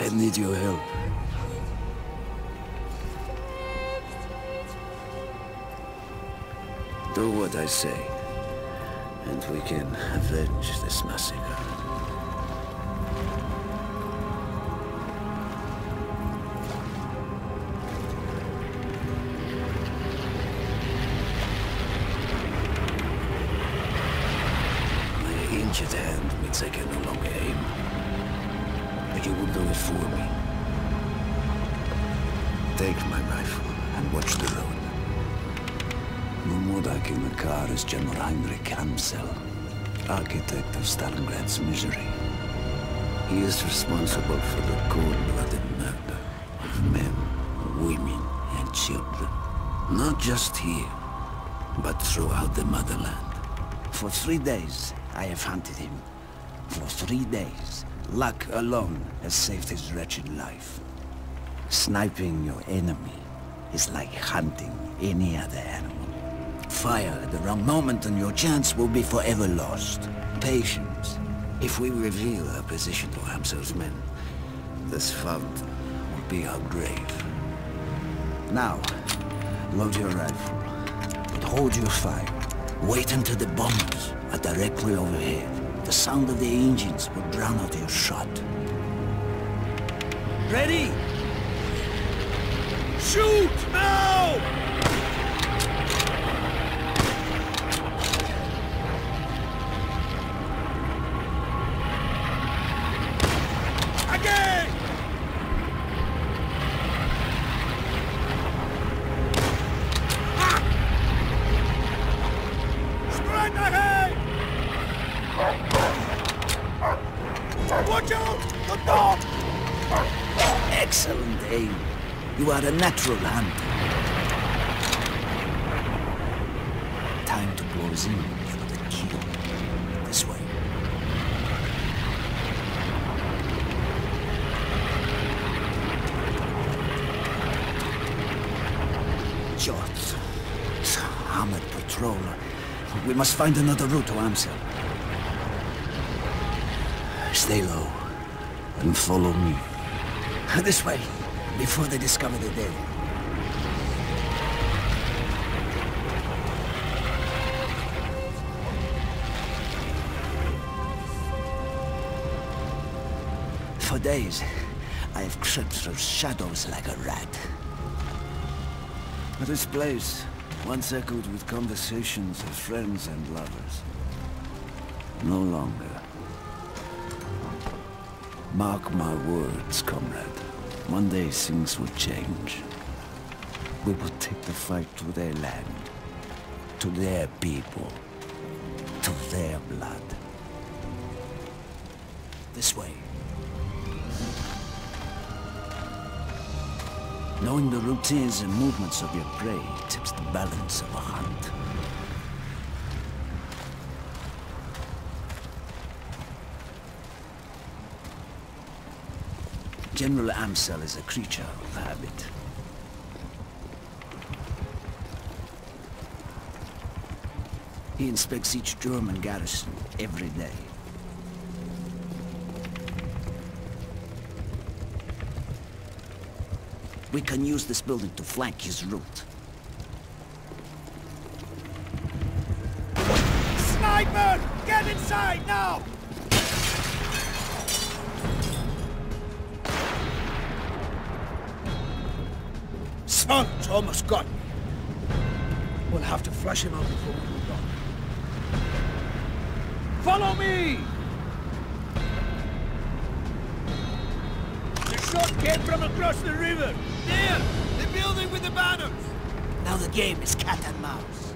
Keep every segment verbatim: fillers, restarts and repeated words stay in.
I need your help. Do what I say, and we can avenge this massacre. My injured hand means I can no longer aim. But you will do it for me. Take my rifle and watch the road. Mudak in the car is General Heinrich Amsel, architect of Stalingrad's misery. He is responsible for the cold-blooded murder of men, women, and children. Not just here, but throughout the motherland. For three days, I have hunted him. For three days, luck alone has saved his wretched life. Sniping your enemy is like hunting any other animal. Fire at the wrong moment and your chance will be forever lost. Patience. If we reveal our position to Amsel's men, this font will be our grave. Now, load your rifle, but hold your fire. Wait until the bombers are directly overhead. The sound of the engines will drown out your shot. Ready? Shoot now! Again! Ah! Straight ahead! Watch out! The dog! Excellent aim. You are a natural hunter. Time to close in for the kill. This way. Shots. Armored patrol. We must find another route to Amsel. Stay low and follow me. This way. Before they discover the dead. For days, I have crept through shadows like a rat. But this place, once echoed with conversations of friends and lovers, no longer. Mark my words, comrade. One day things will change. We will take the fight to their land, to their people, to their blood. This way. Knowing the routines and movements of your prey tips the balance of a hunt. General Amsel is a creature of habit. He inspects each German garrison every day. We can use this building to flank his route. Sniper! Get inside now! Son's almost got me. We'll have to flush him out before we move on. Follow me! The shot came from across the river. There! The building with the banners! Now the game is cat and mouse.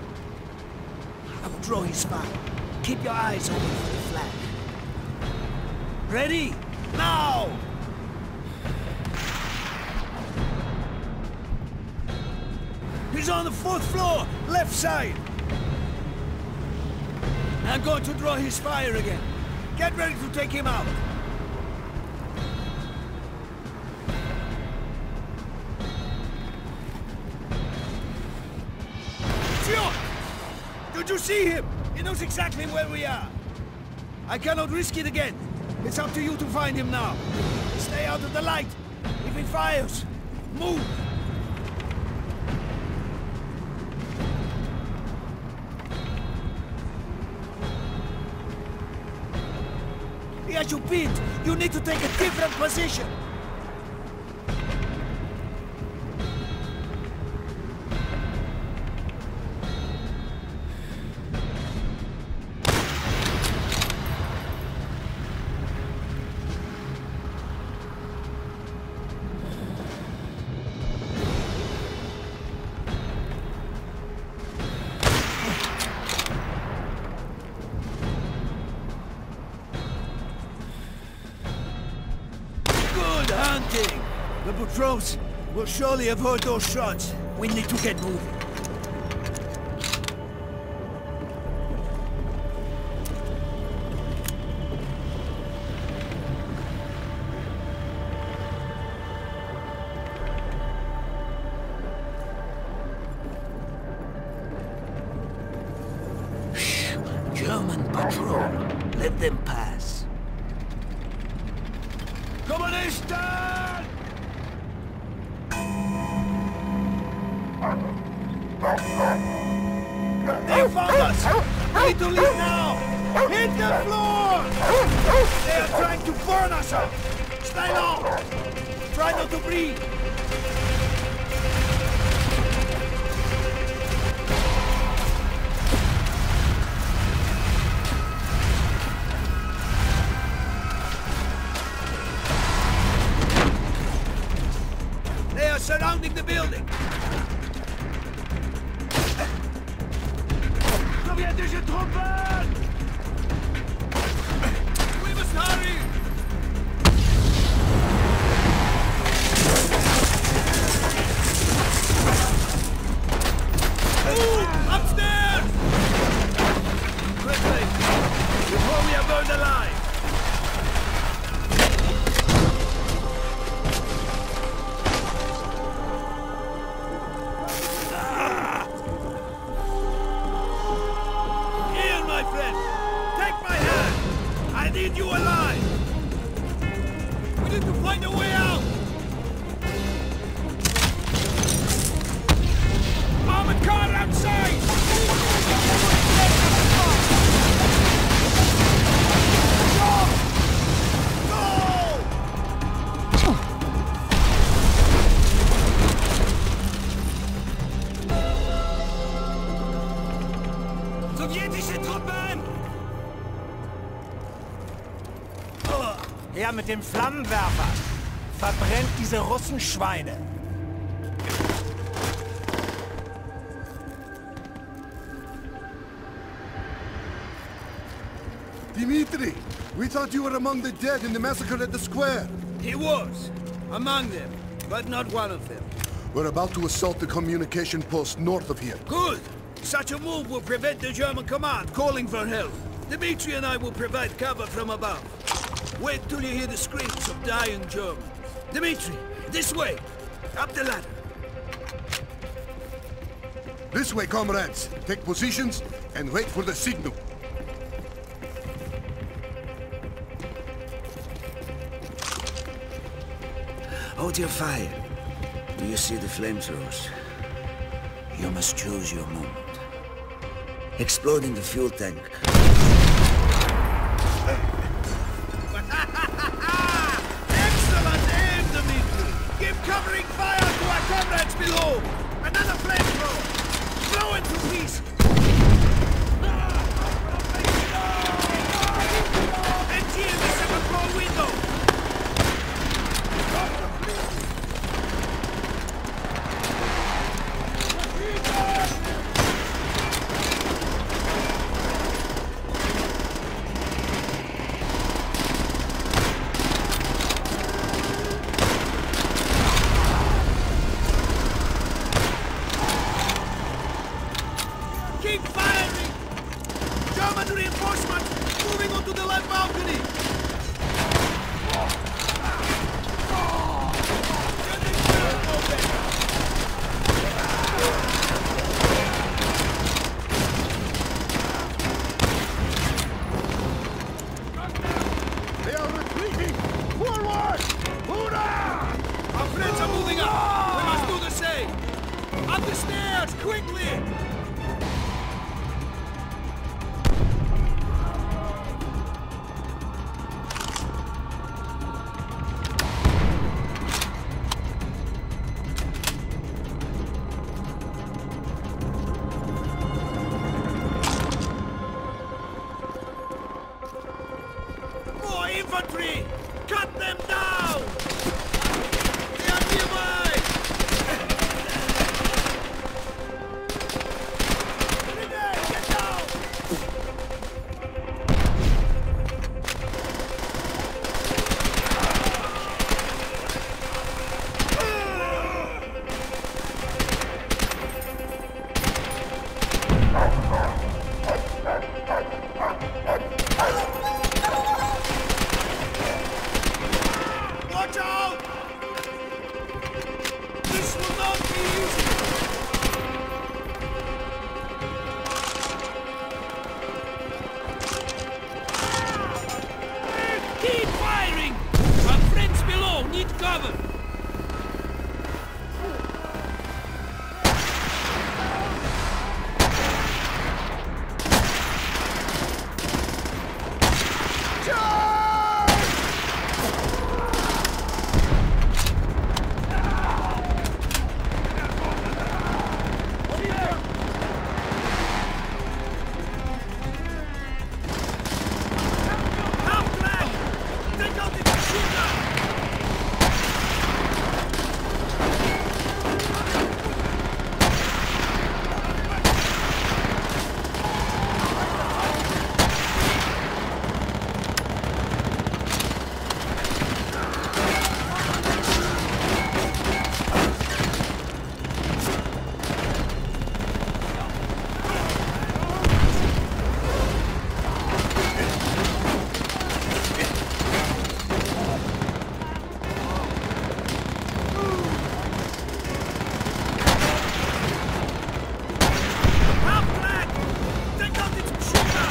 I will draw his fire. Keep your eyes open for the flag. Ready? Now! He's on the fourth floor, left side. I'm going to draw his fire again. Get ready to take him out. Sure! Did you see him? He knows exactly where we are. I cannot risk it again. It's up to you to find him now. Stay out of the light. If it fires, move. He has you pinned. You need to take a different position. Hunting! The patrols will surely have heard those shots. We need to get moving. Shh! German patrol. Let them pass. Kommunisten! They found us! We need to leave now! Hit the floor! They are trying to burn us up! Stay low! Try not to breathe! They are surrounding the building! Sowjetische Truppen! We must hurry! Move! Upstairs! Quickly! Before we are burned alive! I need you alive! We need to find a way out! Armored car outside! Go! Go! Sowjetische Truppen! Her mit dem Flammenwerfer! Verbrennt diese Russenschweine! Dimitri, we thought you were among the dead in the massacre at the square. He was. Among them, but not one of them. We're about to assault the communication post north of here. Good! Such a move will prevent the German command calling for help. Dimitri and I will provide cover from above. Wait till you hear the screams of dying Germans. Dimitri, this way! Up the ladder! This way, comrades. Take positions and wait for the signal. Hold your fire. Do you see the flamethrowers? You must choose your moment. Exploding the fuel tank. Excellent aim, Dimitri! Give covering fire to our comrades below! Another flamethrower! Blow it to pieces! Empty in the second floor window! quickly! More infantry! Cut them down! They are nearby! Grenade, get down! Watch out! This will not be easy! Keep firing! Our friends below need cover! Outback! Take out the shooter! Outback! Take out the shooter!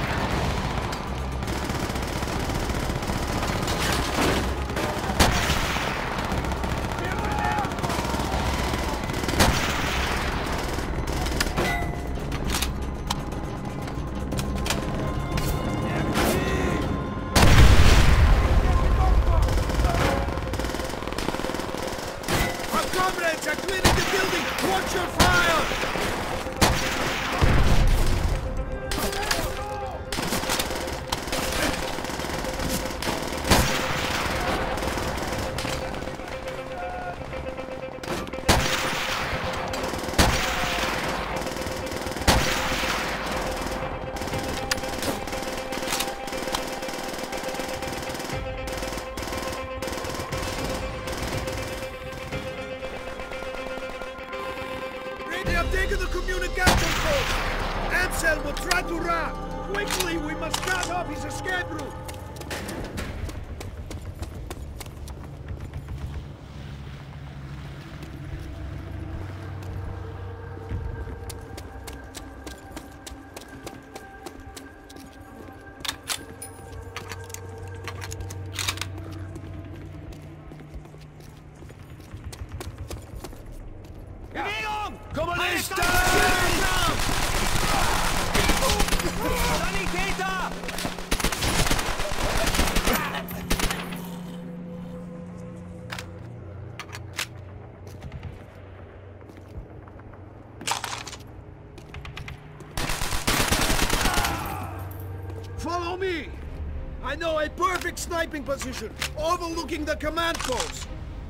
Our comrades are clearing the building! Watch your fire! They have taken the communication post! Ansel will try to run! Quickly, we must cut off his escape route! Bewegung! Kommunisten! Sanitäter! Follow me! I know a perfect sniping position, overlooking the command post.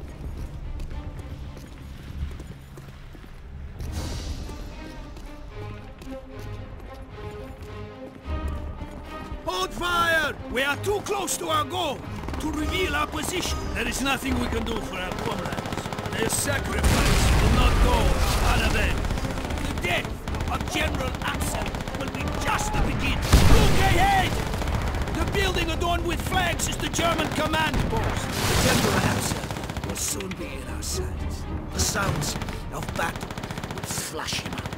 Hold fire! We are too close to our goal to reveal our position. There is nothing we can do for our comrades. Their sacrifice will not go unavenged. The death of General Axel will be just the beginning. Look ahead! The building adorned with flags is the German command post. General Axel will soon be in our sights. The sounds of battle will flush him out.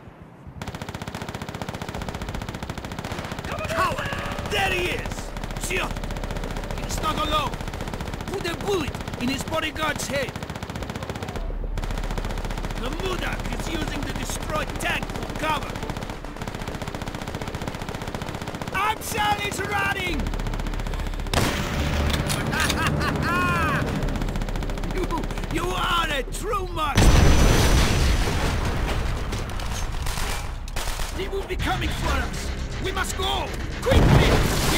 Coward! There he is! Sure! He's not alone. Put a bullet in his bodyguard's head. The Mudak is using the destroyed tank for cover. Ansel is running! you, you are a true master! They will be coming for us! We must go! Quickly!